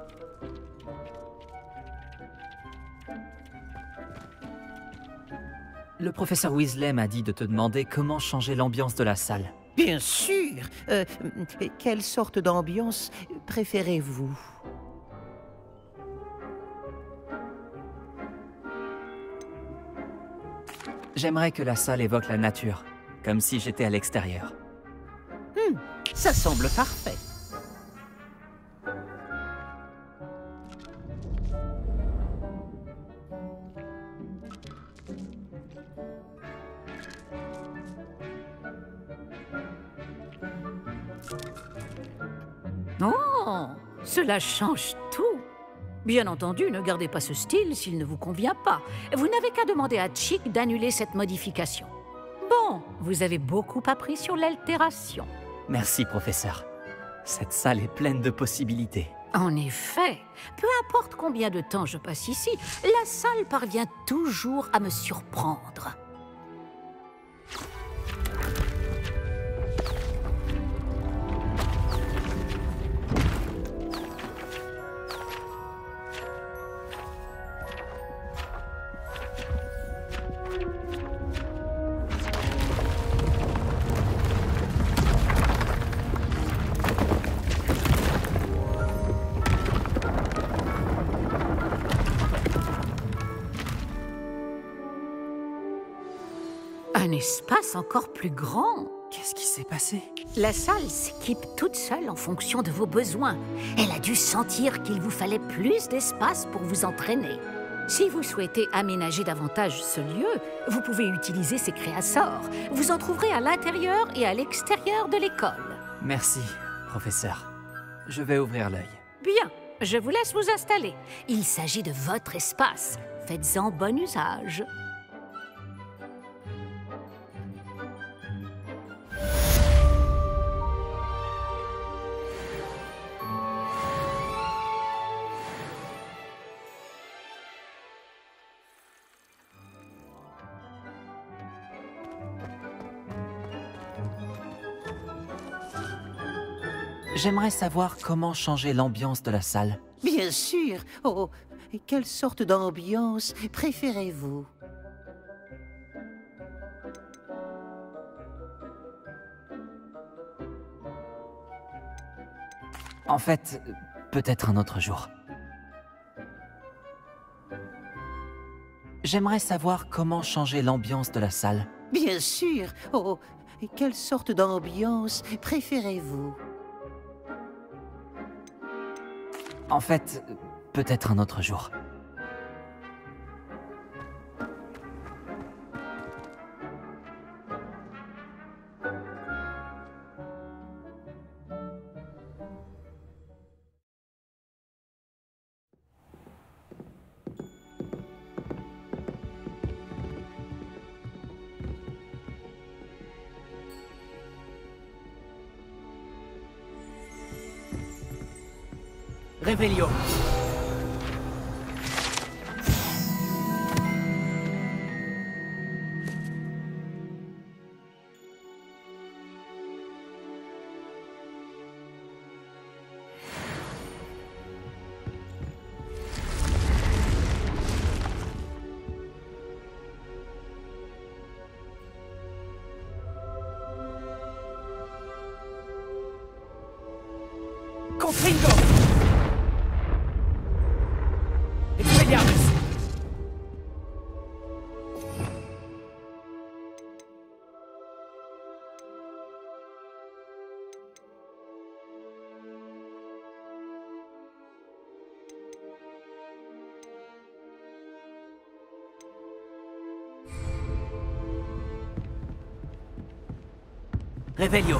Le professeur Weasley m'a dit de te demander comment changer l'ambiance de la salle. Bien sûr. Quelle sorte d'ambiance préférez-vous? J'aimerais que la salle évoque la nature, comme si j'étais à l'extérieur. Ça semble parfait. Oh, cela change tout. Bien entendu, ne gardez pas ce style s'il ne vous convient pas. Vous n'avez qu'à demander à Chick d'annuler cette modification. Bon, vous avez beaucoup appris sur l'altération. Merci, professeur. Cette salle est pleine de possibilités. En effet, peu importe combien de temps je passe ici, la salle parvient toujours à me surprendre. Un espace encore plus grand. Qu'est-ce qui s'est passé? La salle s'équipe toute seule en fonction de vos besoins. Elle a dû sentir qu'il vous fallait plus d'espace pour vous entraîner. Si vous souhaitez aménager davantage ce lieu, vous pouvez utiliser ces créassors. Vous en trouverez à l'intérieur et à l'extérieur de l'école. Merci, professeur. Je vais ouvrir l'œil. Bien, je vous laisse vous installer. Il s'agit de votre espace. Faites-en bon usage. J'aimerais savoir comment changer l'ambiance de la salle. Bien sûr. Oh, quelle sorte d'ambiance préférez-vous? En fait, peut-être un autre jour. J'aimerais savoir comment changer l'ambiance de la salle. Bien sûr. Oh, quelle sorte d'ambiance préférez-vous? En fait, peut-être un autre jour. Réveillon. Confringo. Expelliarmus. Revelio.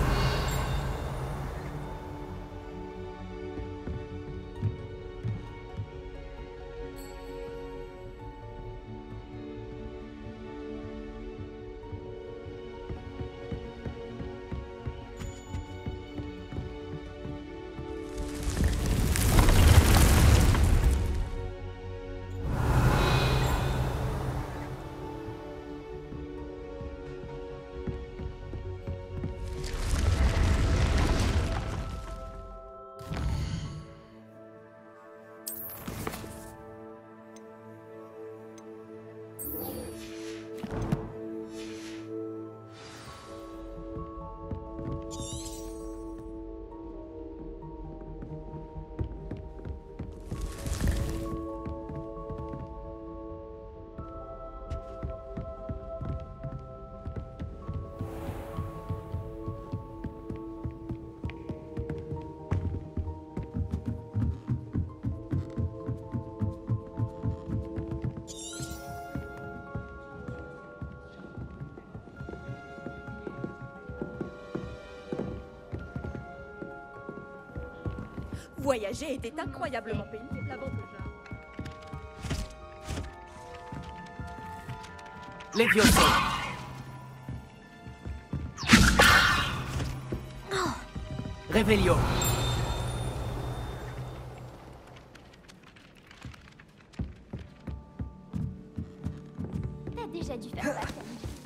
Voyager était incroyablement pénible avant que je... Levioso. Revelio. T'as déjà dû faire ça.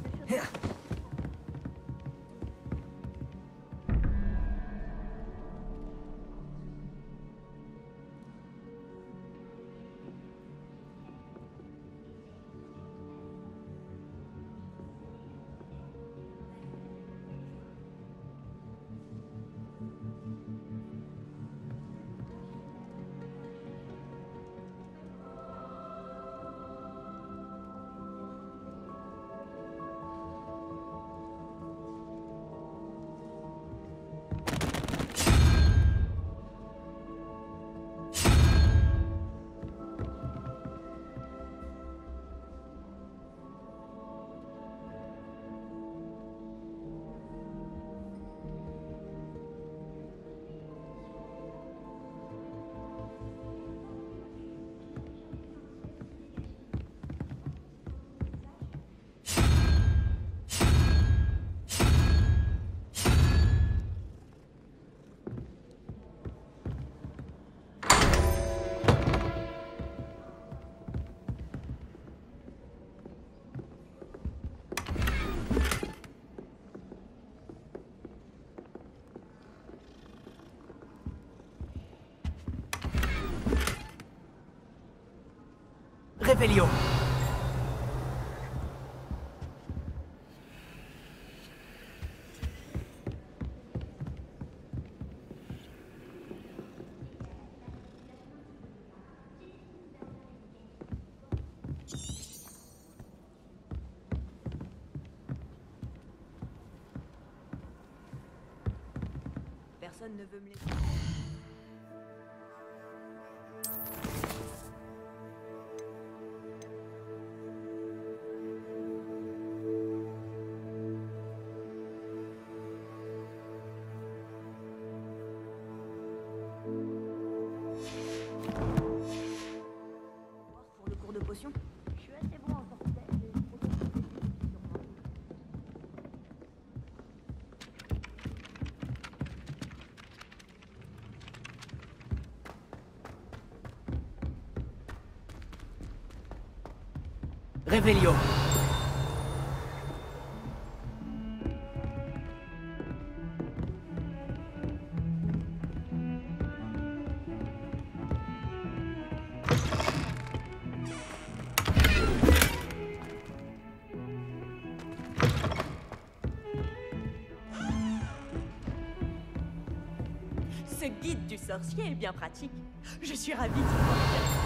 Revelio. Personne ne veut me laisser. Pour le cours de potion. Je suis assez bon en sortilège et je propose de tester sur moi. Revelio. Ce guide du sorcier est bien pratique. Je suis ravie qu'il soit bien.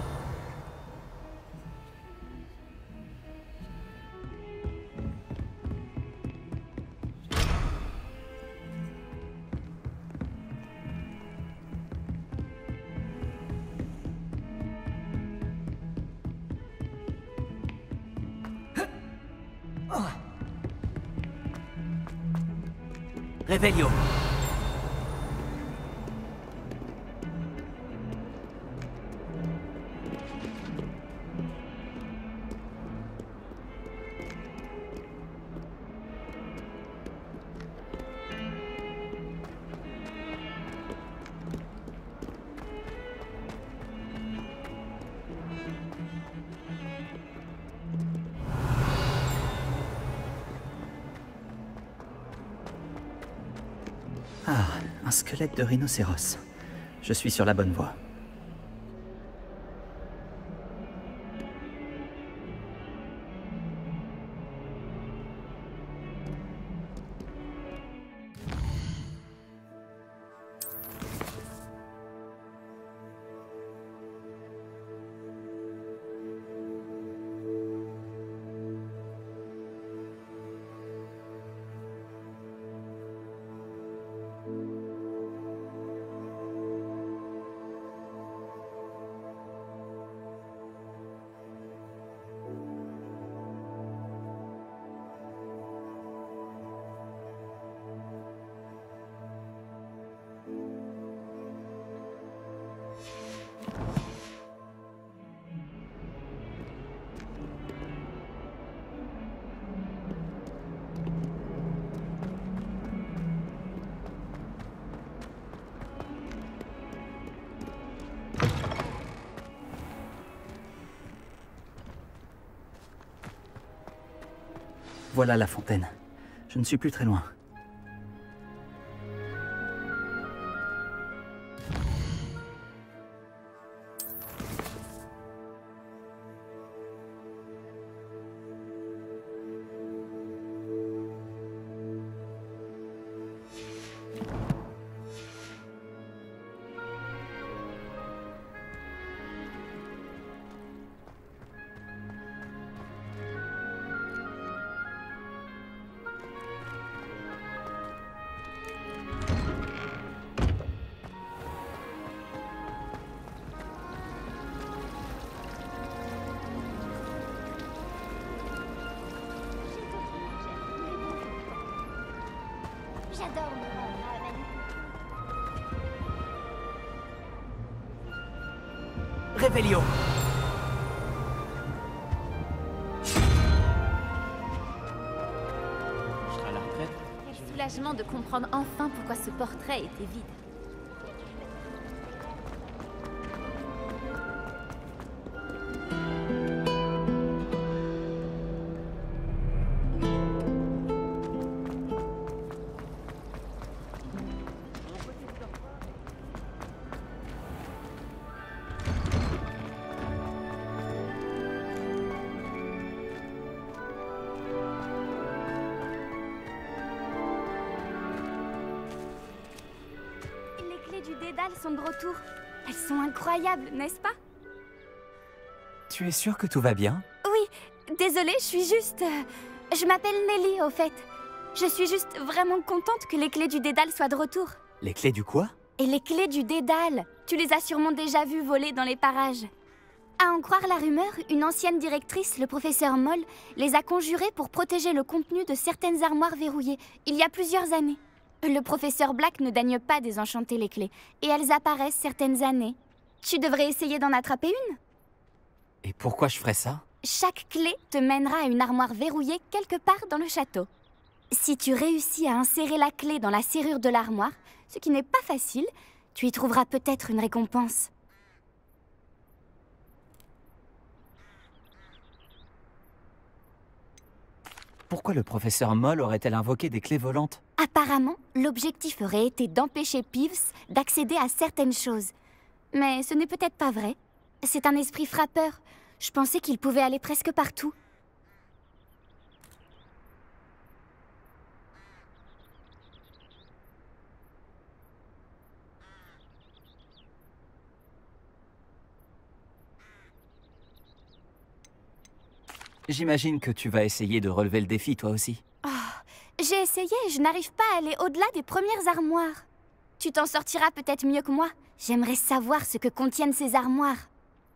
Revelio. Ah, un squelette de rhinocéros. Je suis sur la bonne voie. Voilà la fontaine. Je ne suis plus très loin. J'adore me rendre à Manu. Réveillon! Je serai à la retraite. Quel soulagement de comprendre enfin pourquoi ce portrait était vide. Les clés du Dédale sont de retour. Elles sont incroyables, n'est-ce pas? Tu es sûre que tout va bien? Oui, désolée, je suis juste... je m'appelle Nelly, au fait. Je suis juste vraiment contente que les clés du Dédale soient de retour. Les clés du quoi? Et les clés du Dédale, tu les as sûrement déjà vues voler dans les parages. À en croire la rumeur, une ancienne directrice, le professeur Moll, les a conjurées pour protéger le contenu de certaines armoires verrouillées, il y a plusieurs années. Le professeur Black ne daigne pas désenchanter les clés, et elles apparaissent certaines années. Tu devrais essayer d'en attraper une. Et pourquoi je ferais ça? Chaque clé te mènera à une armoire verrouillée quelque part dans le château. Si tu réussis à insérer la clé dans la serrure de l'armoire, ce qui n'est pas facile, tu y trouveras peut-être une récompense. Pourquoi le professeur Moll aurait-elle invoqué des clés volantes? Apparemment, l'objectif aurait été d'empêcher Peeves d'accéder à certaines choses. Mais ce n'est peut-être pas vrai. C'est un esprit frappeur. Je pensais qu'il pouvait aller presque partout. J'imagine que tu vas essayer de relever le défi, toi aussi. J'ai essayé et je n'arrive pas à aller au-delà des premières armoires. Tu t'en sortiras peut-être mieux que moi. J'aimerais savoir ce que contiennent ces armoires.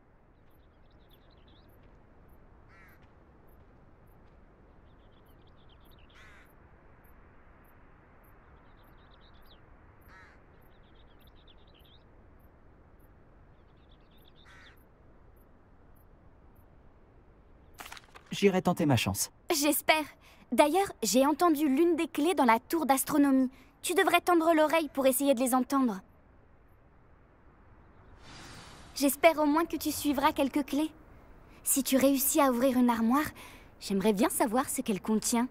J'irai tenter ma chance. J'espère. D'ailleurs, j'ai entendu l'une des clés dans la tour d'astronomie. Tu devrais tendre l'oreille pour essayer de les entendre. J'espère au moins que tu suivras quelques clés. Si tu réussis à ouvrir une armoire, j'aimerais bien savoir ce qu'elle contient.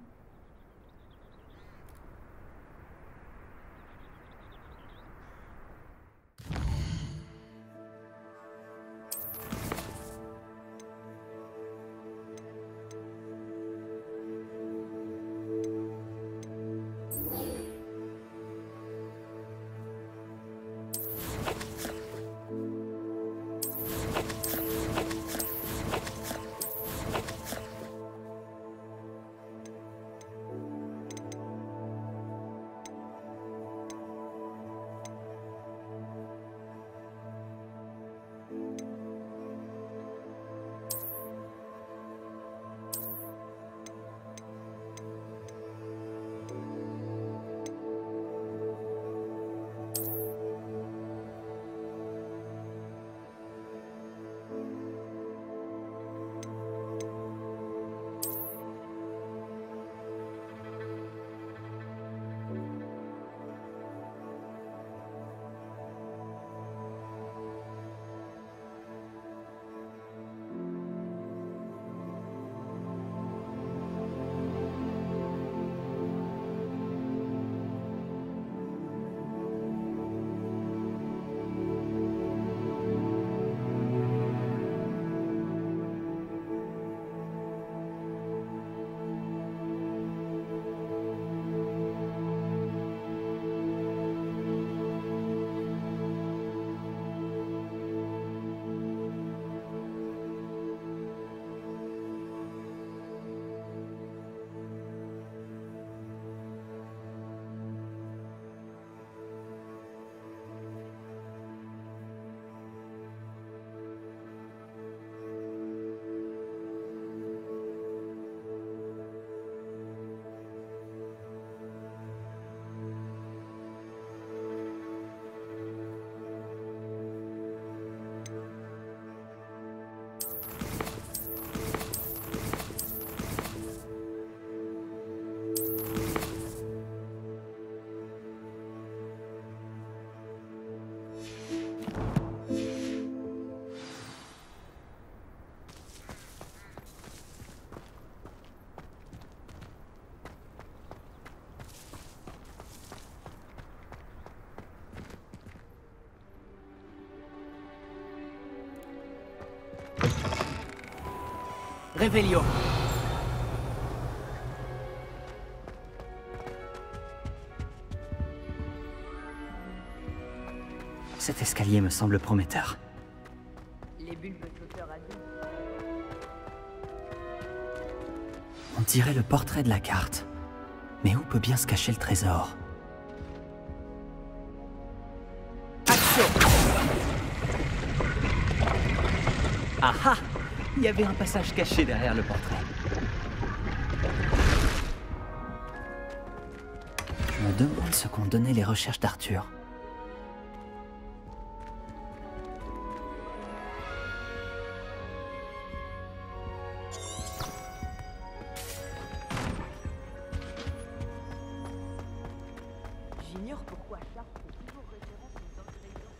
Réveillon. Cet escalier me semble prometteur. Les bulles flotteurs adultes. On dirait le portrait de la carte. Mais où peut bien se cacher le trésor? Action. Ah ah! Il y avait un passage caché derrière le portrait. Je me demande ce qu'ont donné les recherches d'Arthur. J'ignore pourquoi Sharp fait toujours référence aux ingrédients.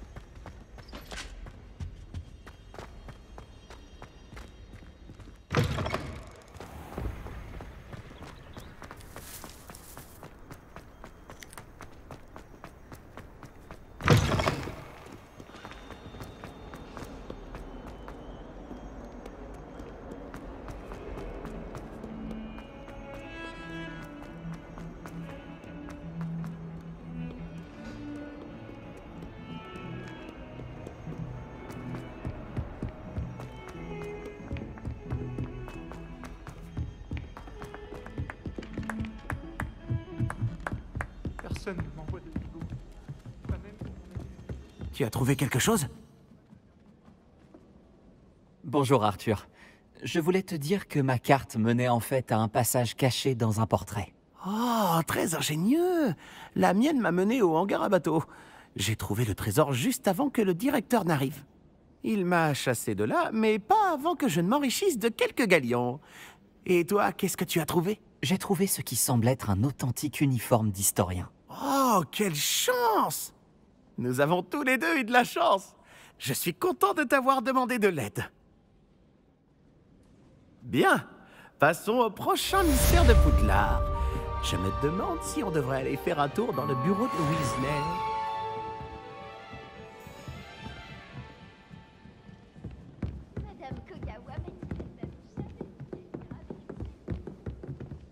Personne ne m'envoie des bigots. Pas même pour mon anniversaire. Tu as trouvé quelque chose? Bonjour Arthur. Je voulais te dire que ma carte menait en fait à un passage caché dans un portrait. Oh, très ingénieux. La mienne m'a mené au hangar à bateau. J'ai trouvé le trésor juste avant que le directeur n'arrive. Il m'a chassé de là, mais pas avant que je ne m'enrichisse de quelques galions. Et toi, qu'est-ce que tu as trouvé? J'ai trouvé ce qui semble être un authentique uniforme d'historien. Oh, quelle chance! Nous avons tous les deux eu de la chance. Je suis content de t'avoir demandé de l'aide. Bien, passons au prochain mystère de Poudlard. Je me demande si on devrait aller faire un tour dans le bureau de Weasley. Madame Kogawa m'a dit qu'elle n'avait jamais été gravée.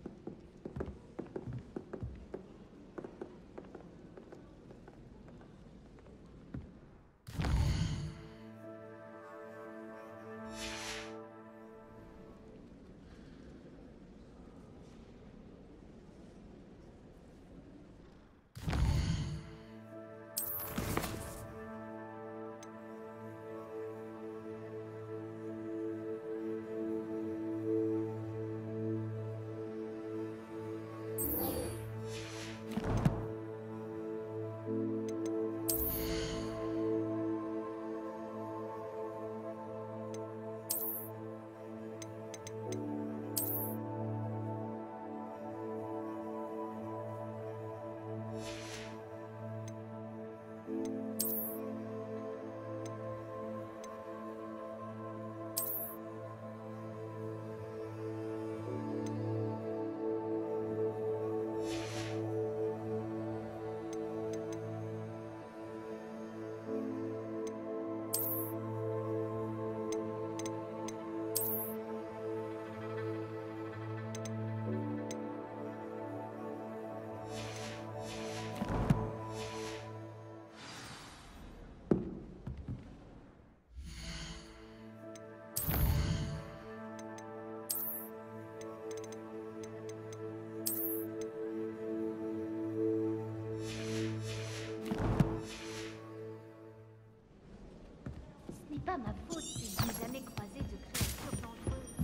Ce n'est pas ma faute si je n'ai jamais croisé de créatures dangereuses.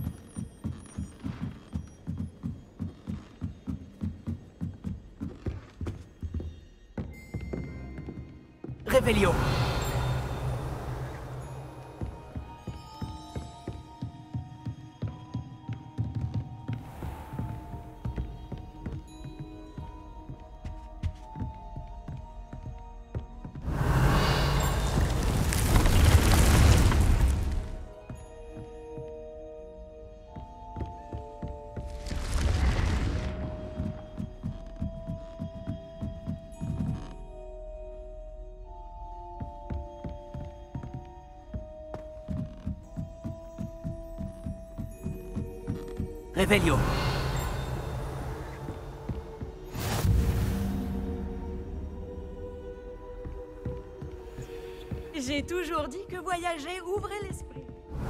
Réveillon. Revelio. J'ai toujours dit que voyager ouvrait l'esprit.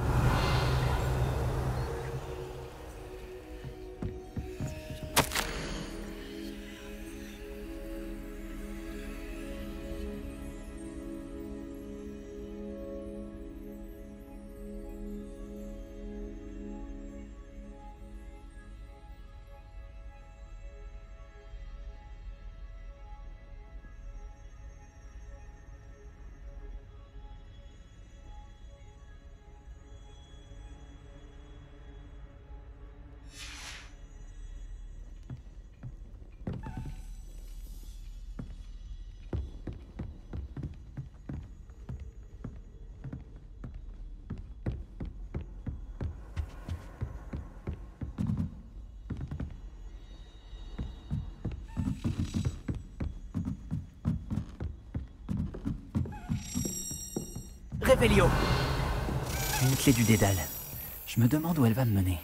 Revelio. Une clé du Dédale. Je me demande où elle va me mener.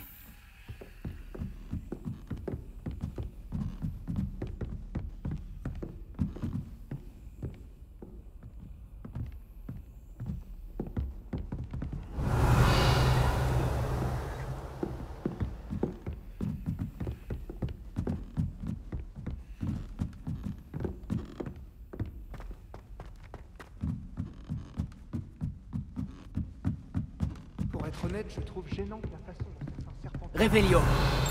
Pour être honnête, je trouve gênant la façon dont certains serpents... Revelio.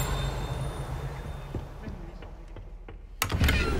Même lui semble...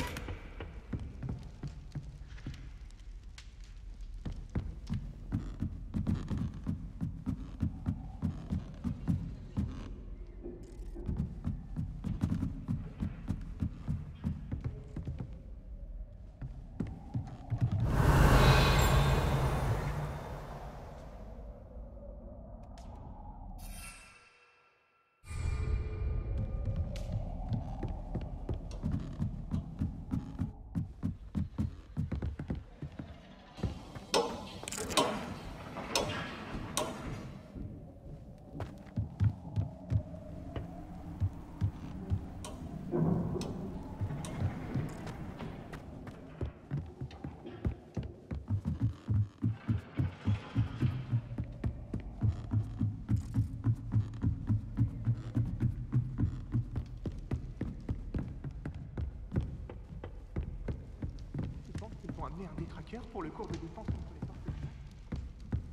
Tu penses qu'ils vont amener un détraqueur pour le cours de défense contre les sortes de...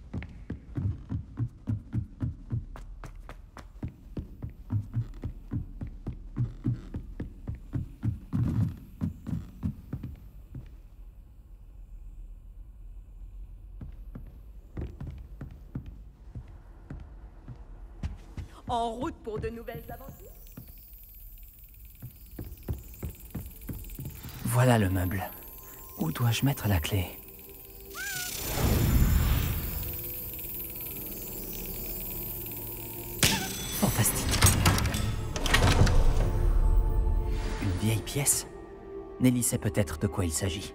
En route pour de nouvelles aventures. Voilà le meuble. Où dois-je mettre la clé? Fantastique. Une vieille pièce? Nelly sait peut-être de quoi il s'agit.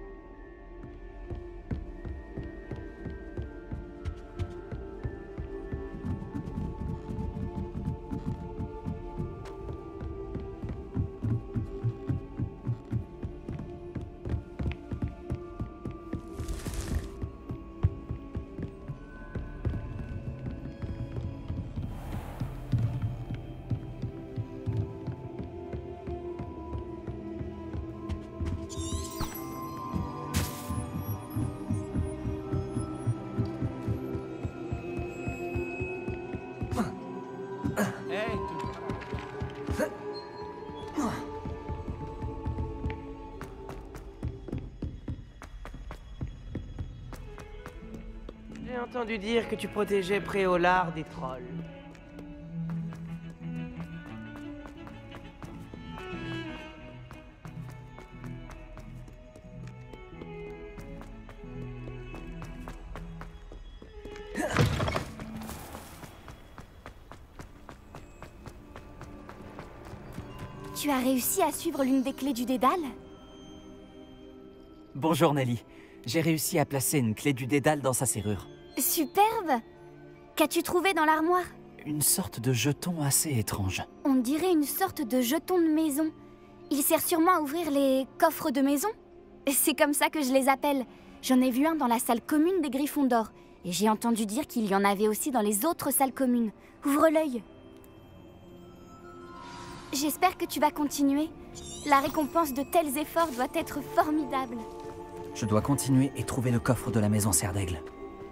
J'ai entendu dire que tu protégeais Préolard des trolls. Tu as réussi à suivre l'une des clés du Dédale? Bonjour Nelly. J'ai réussi à placer une clé du Dédale dans sa serrure. Superbe! Qu'as-tu trouvé dans l'armoire? une sorte de jeton assez étrange. On dirait une sorte de jeton de maison. Il sert sûrement à ouvrir les coffres de maison. C'est comme ça que je les appelle. J'en ai vu un dans la salle commune des Griffons d'Or. Et j'ai entendu dire qu'il y en avait aussi dans les autres salles communes. Ouvre l'œil. J'espère que tu vas continuer. La récompense de tels efforts doit être formidable. Je dois continuer et trouver le coffre de la maison Serre d'Aigle.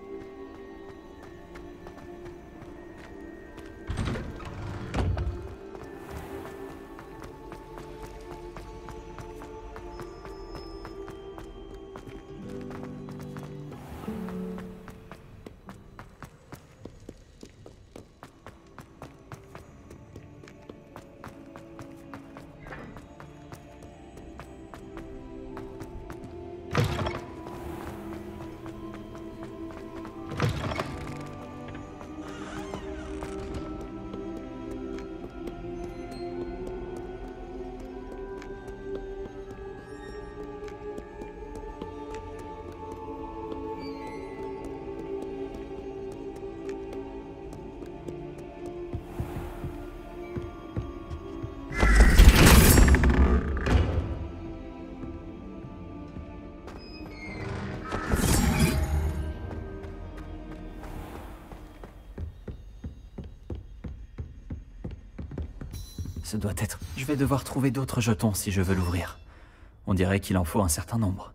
Ce doit être... Je vais devoir trouver d'autres jetons si je veux l'ouvrir. On dirait qu'il en faut un certain nombre.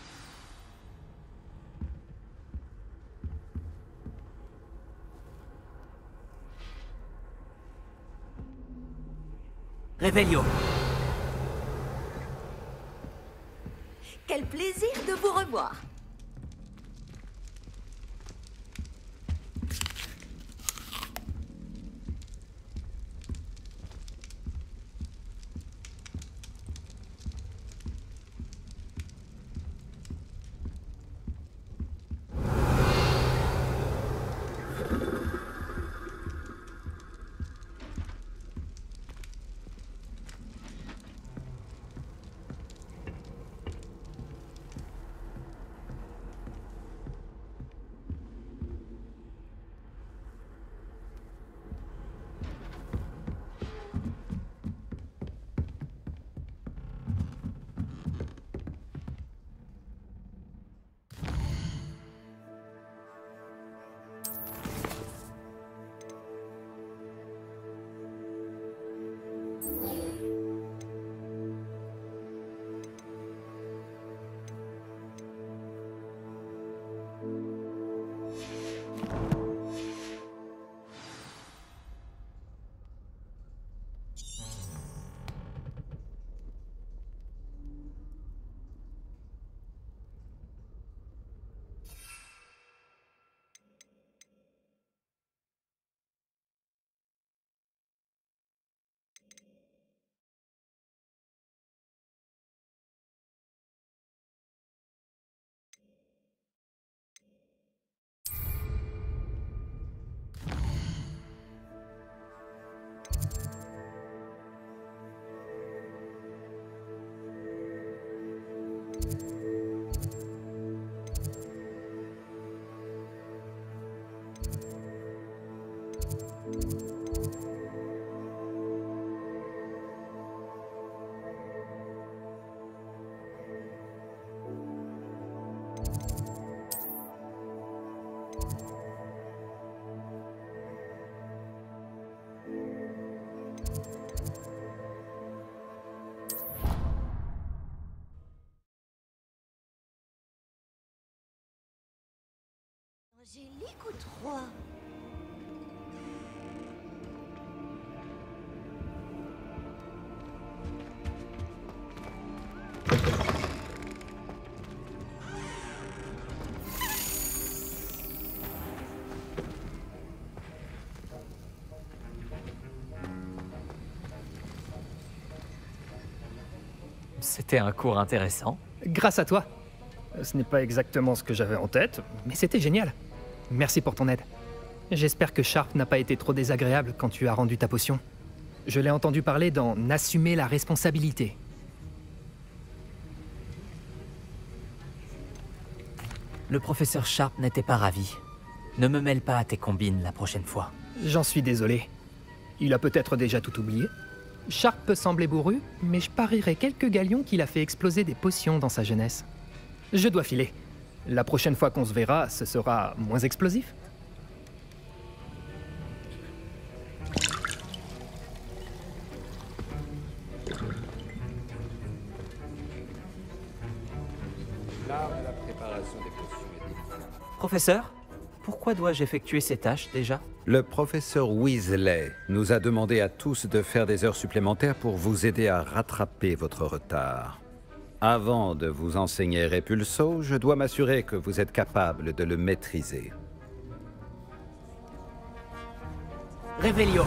Réveillon. Quel plaisir de vous revoir. Angélique ou 3? C'était un cours intéressant. Grâce à toi. Ce n'est pas exactement ce que j'avais en tête, mais c'était génial. Merci pour ton aide. J'espère que Sharp n'a pas été trop désagréable quand tu as rendu ta potion. Je l'ai entendu parler d'en assumer la responsabilité. Le professeur Sharp n'était pas ravi. Ne me mêle pas à tes combines la prochaine fois. J'en suis désolé. Il a peut-être déjà tout oublié. Sharp peut sembler bourru, mais je parierais quelques galions qu'il a fait exploser des potions dans sa jeunesse. Je dois filer. La prochaine fois qu'on se verra, ce sera moins explosif. L'art de la préparation des potions est délicat. Professeur, pourquoi dois-je effectuer ces tâches déjà? Le professeur Weasley nous a demandé à tous de faire des heures supplémentaires pour vous aider à rattraper votre retard. Avant de vous enseigner Repulso, je dois m'assurer que vous êtes capable de le maîtriser. Revelio.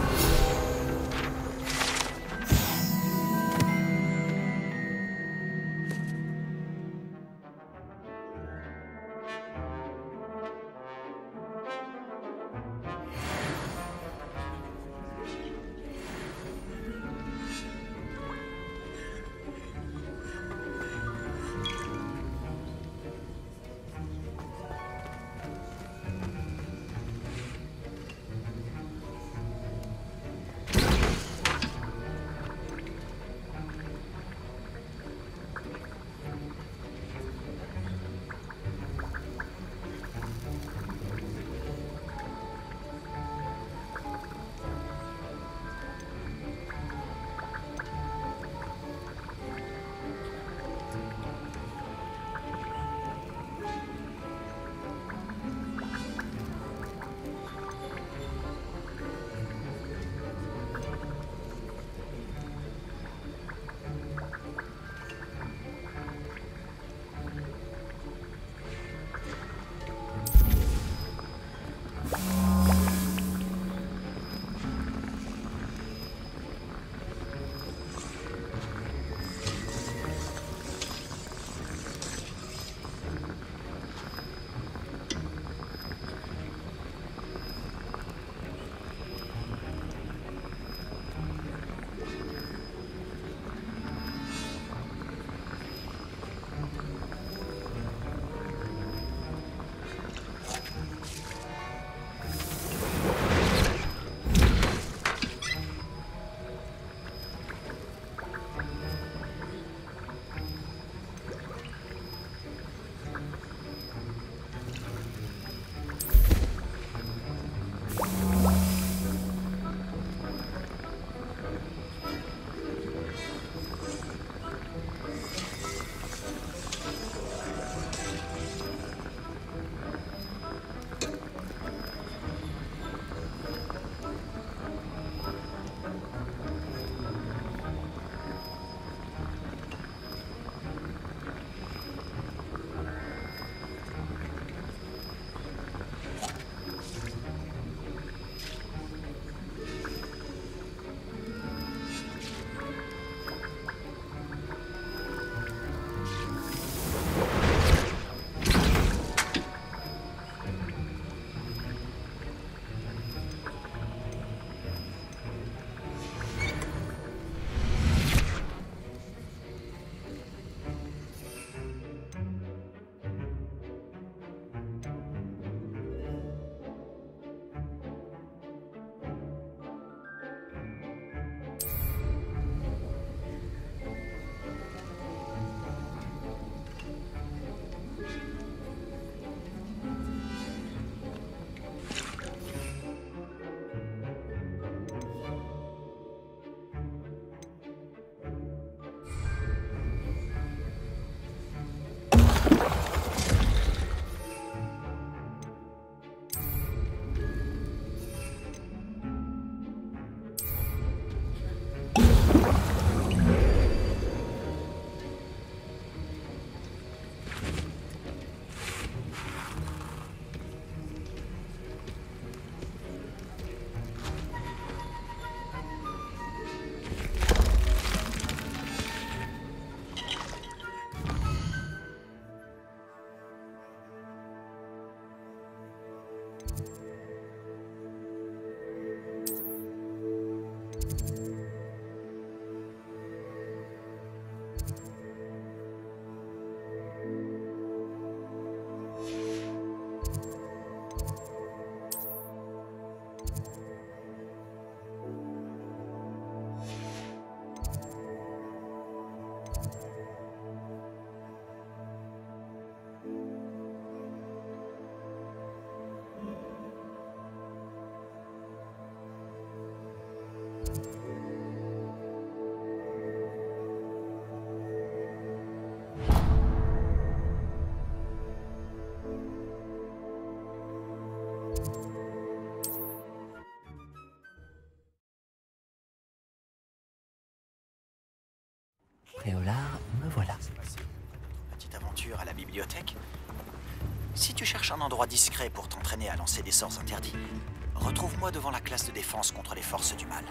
bibliothèque? Si tu cherches un endroit discret pour t'entraîner à lancer des sorts interdits, retrouve-moi devant la classe de défense contre les forces du mal.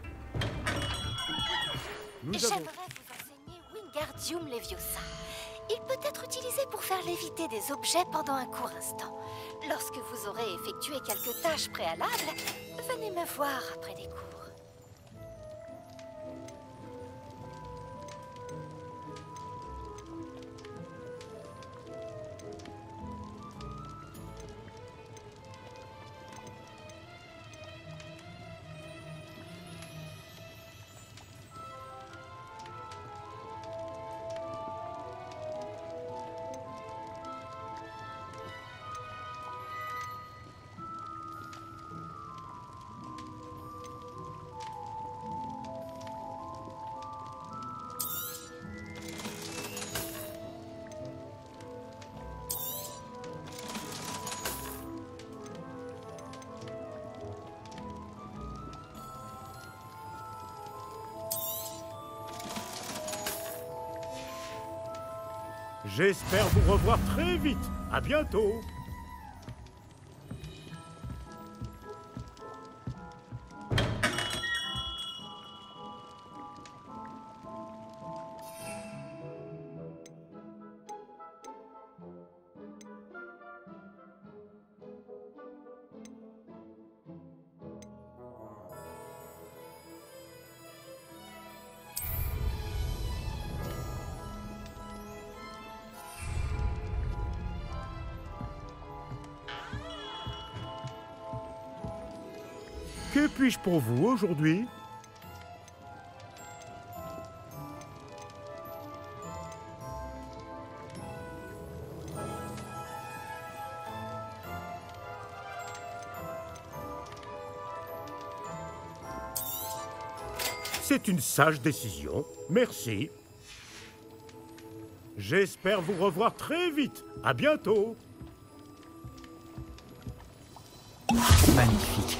J'aimerais vous enseigner Wingardium Leviosa. Il peut être utilisé pour faire léviter des objets pendant un court instant. Lorsque vous aurez effectué quelques tâches préalables, venez me voir après les cours. J'espère vous revoir très vite. À bientôt. Que puis-je pour vous aujourd'hui? C'est une sage décision. Merci. J'espère vous revoir très vite. À bientôt. Magnifique.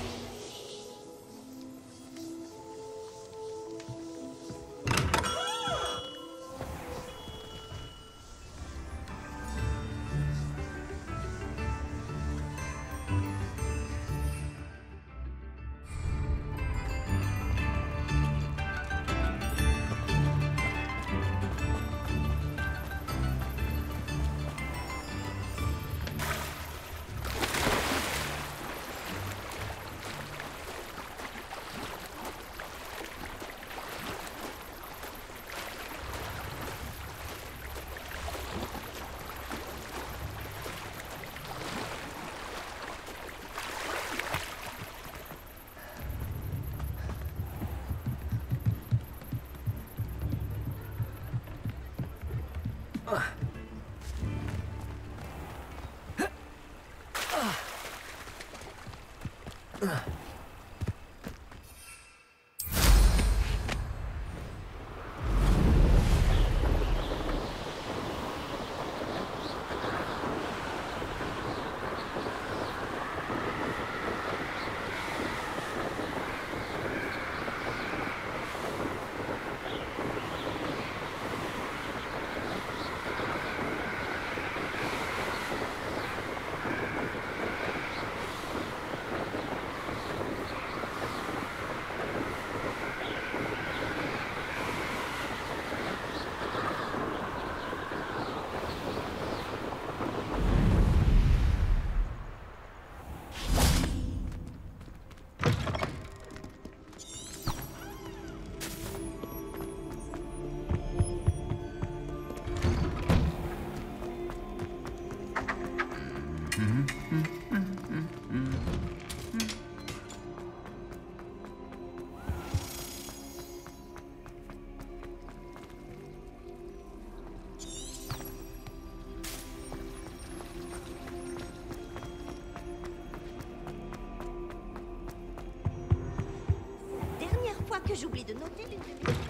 Que j'oublie de noter l'une de mes...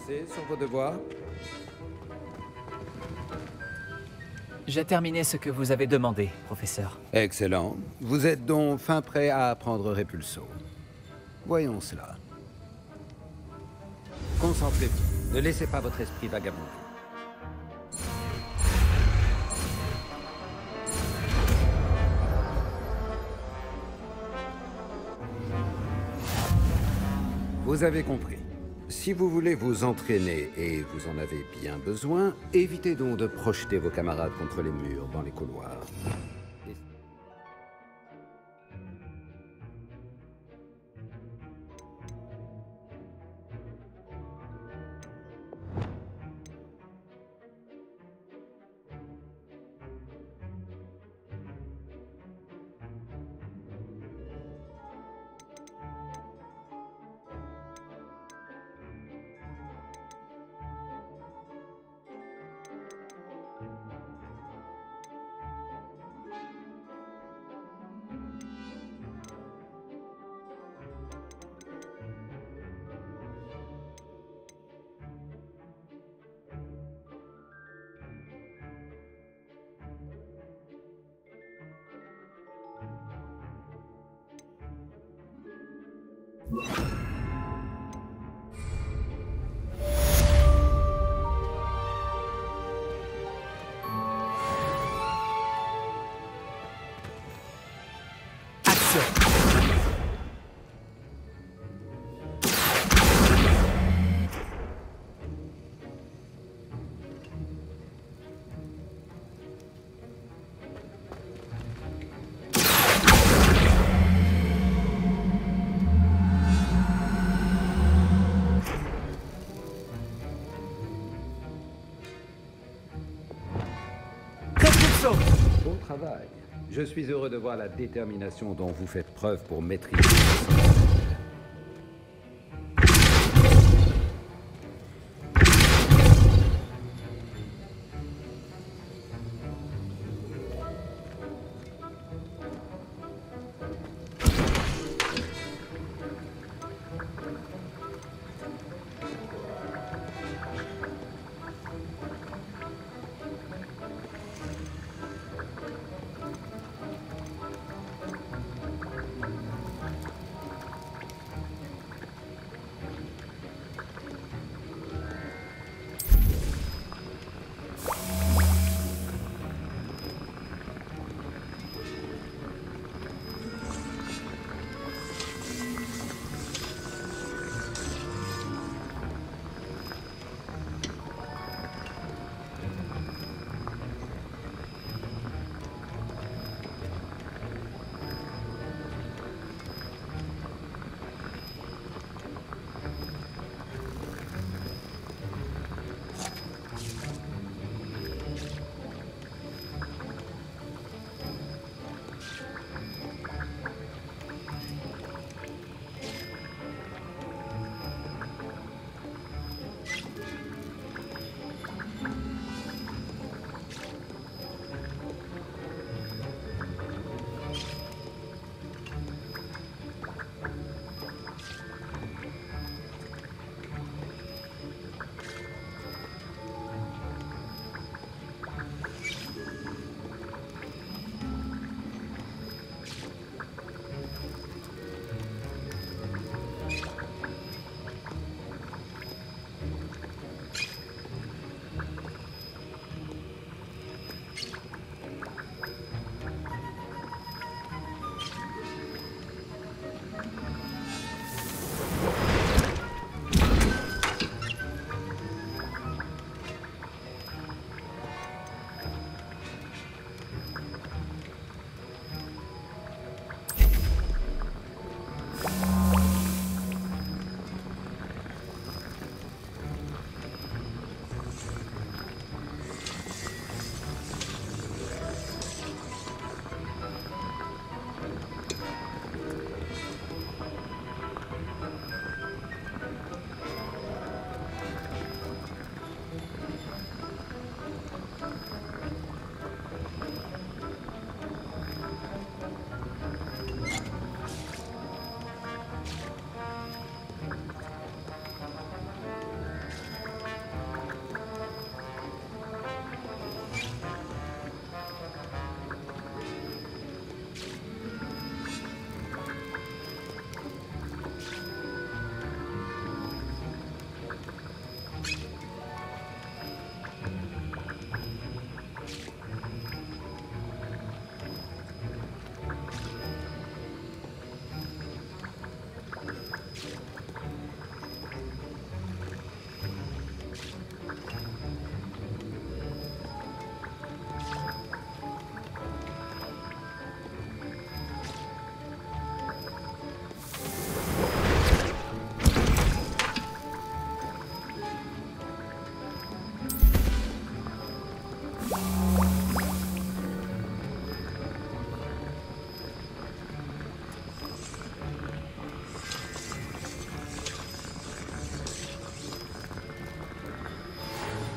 avancé sur vos devoirs? J'ai terminé ce que vous avez demandé, professeur. Excellent. Vous êtes donc fin prêt à apprendre Repulso. Voyons cela. Concentrez-vous. Ne laissez pas votre esprit vagabonder. Vous avez compris. Si vous voulez vous entraîner et vous en avez bien besoin, évitez donc de projeter vos camarades contre les murs dans les couloirs. Bon travail. Je suis heureux de voir la détermination dont vous faites preuve pour maîtriser.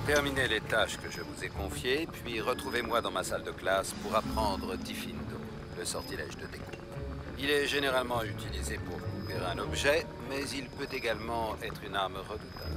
Terminez les tâches que je vous ai confiées, puis retrouvez-moi dans ma salle de classe pour apprendre Diffindo, le sortilège de découpe. Il est généralement utilisé pour couper un objet, mais il peut également être une arme redoutable.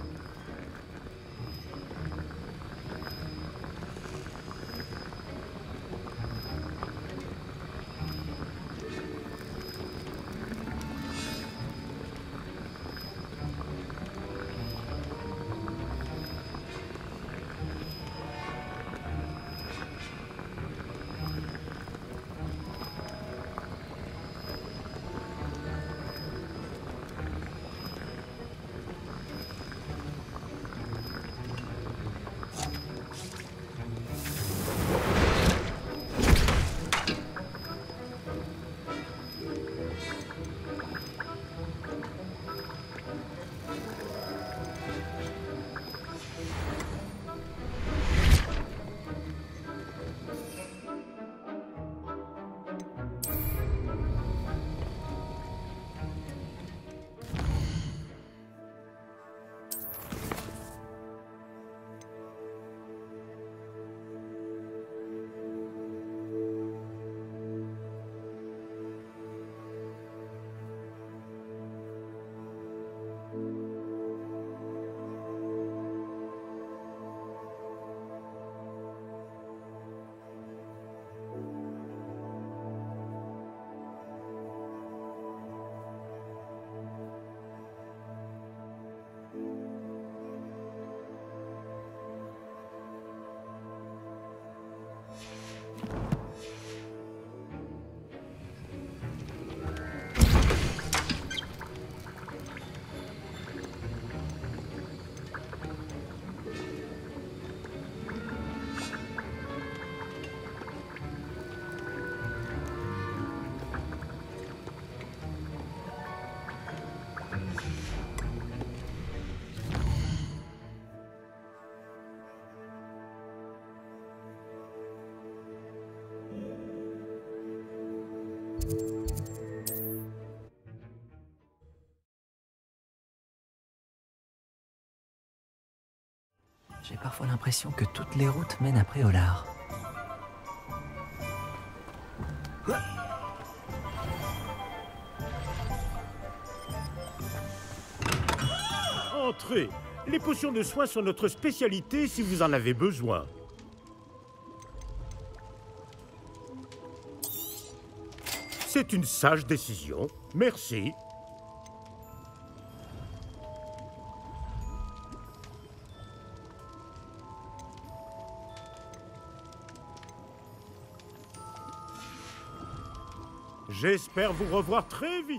J'ai parfois l'impression que toutes les routes mènent à Préolard. Entrez. Les potions de soins sont notre spécialité si vous en avez besoin. C'est une sage décision. Merci. J'espère vous revoir très vite.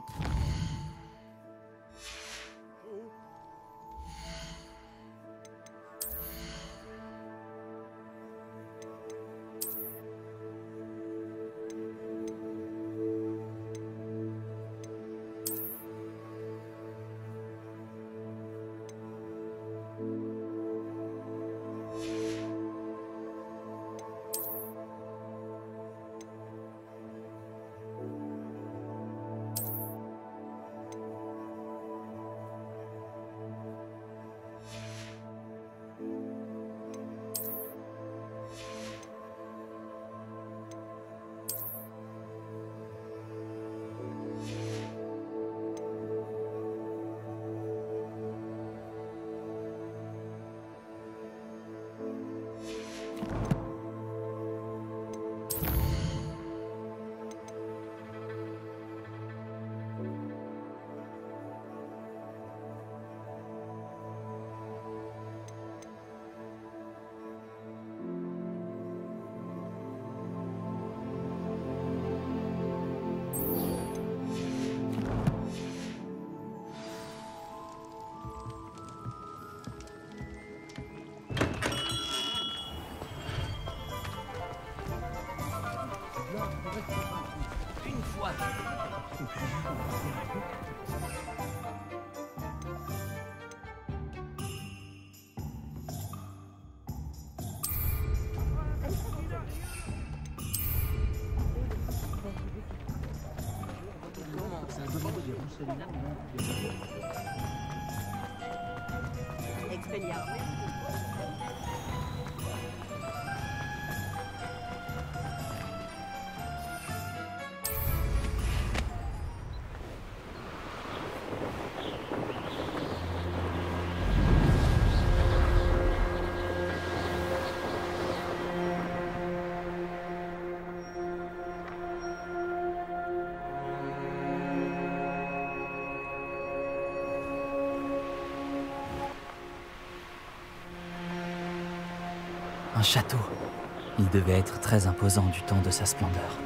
Une fois. château. Il devait être très imposant du temps de sa splendeur.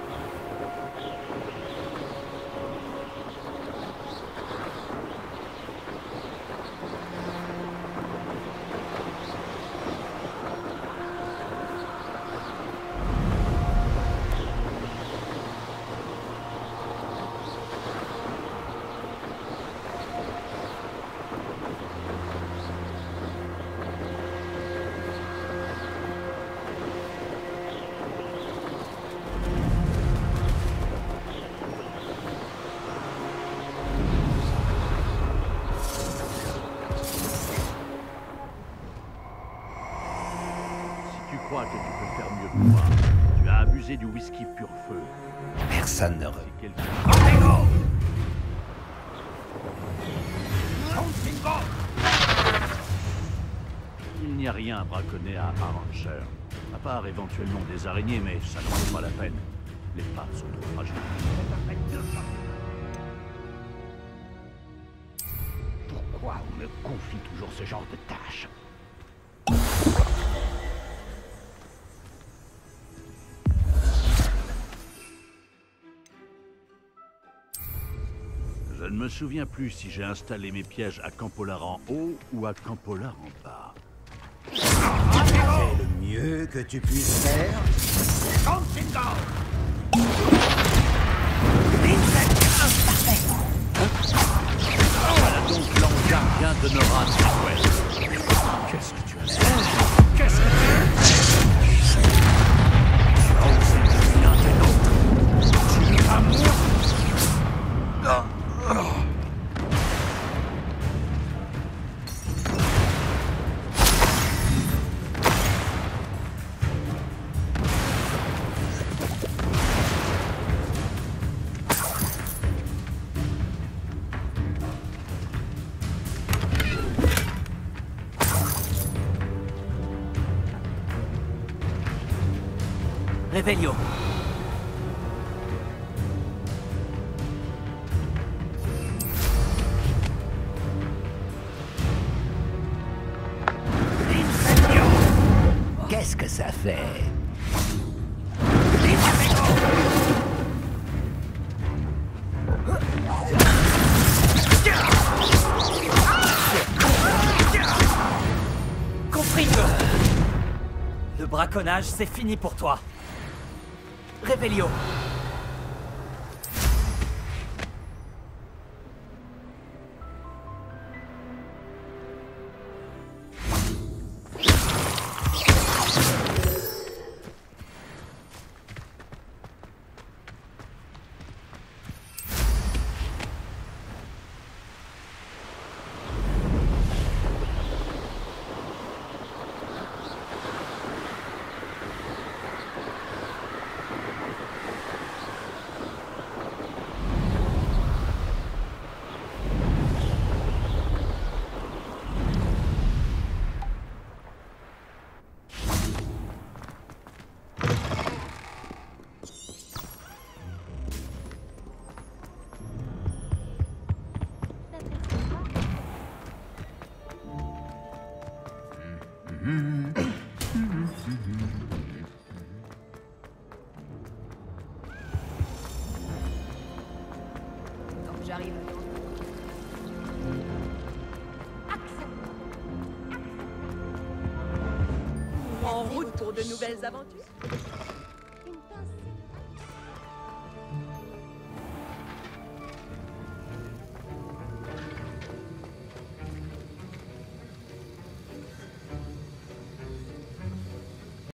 Tu crois que tu peux faire mieux que moi. Tu as abusé du whisky pur feu. Personne ne Il n'y a rien à braconner à Arranger. À part éventuellement des araignées, mais ça n'en vaut pas la peine. Les pattes sont trop fragiles. Pourquoi on me confie toujours ce genre de tâches? Je ne me souviens plus si j'ai installé mes pièges à Campolar en haut ou à Campolar en bas. C'est le mieux que tu puisses faire. Voilà donc l'engin bien de Nora Sitwell. Qu'est-ce que tu as fait? Qu'est-ce que tu as fait? Tu as osé devenir de l'autre. Tu es à moi. Revelio. Qu'est-ce que ça fait? Compris. Le braconnage, c'est fini pour toi. Revelio. J'arrive. En route pour de nouvelles aventures.